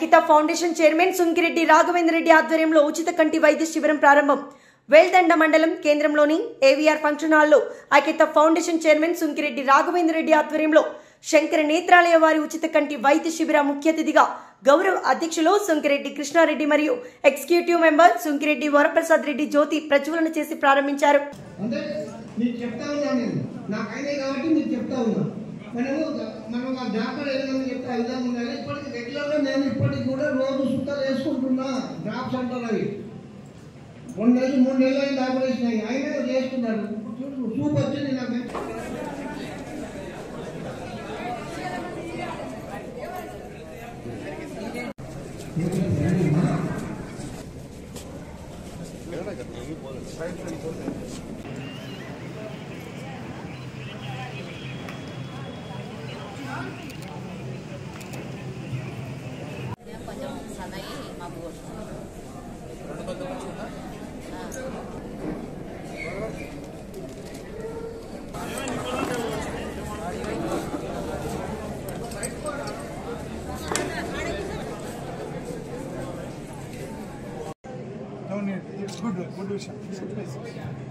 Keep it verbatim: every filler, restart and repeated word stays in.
Aikyata foundation chairman Sunkireddy Raghavendra Reddy ఆధ్వర్యంలో ఉచిత కంటి వైద్య శిబిరం ప్రారంభం. వేల్దండ మండలం కేంద్రంలోని ఏవీఆర్ ఫంక్షన్ హాల్లో ఐకిత ఫౌండేషన్ చైర్మన్ సుంకిరెడ్డి రాఘవేంద్ర రెడ్డి ఆధ్వర్యంలో శంకర నేత్రాలయ వారి ఉచిత కంటి వైద్య శిబిర ముఖ్య అతిథిగా గౌరవ అధ్యక్షులు సుంకిరెడ్డి కృష్ణారెడ్డి మరియు ఎగ్జిక్యూటివ్ మెంబర్ సుంకిరెడ్డి వరప్రసాద్ రెడ్డి జ్యోతి ప్రజ్వలన చేసి ప్రారంభించారు. మనము మనం ఆ డాక్టర్ ఏదైనా చెప్తే ఆ విధంగా ఉండాలి. ఇప్పటికి రెగ్యులర్గా నేను ఇప్పటికి కూడా రోజు సుత్తలు వేసుకుంటున్నా. డ్రాప్స్ అంటారు అవి రెండు నెలలు మూడు నెలలు అయింది ఆపరేషన్ అయ్యి అయినా చేస్తున్నాడు. సూప్ వచ్చింది నాకు. కొంచెం సన్నయి మాకు It's good, good vision.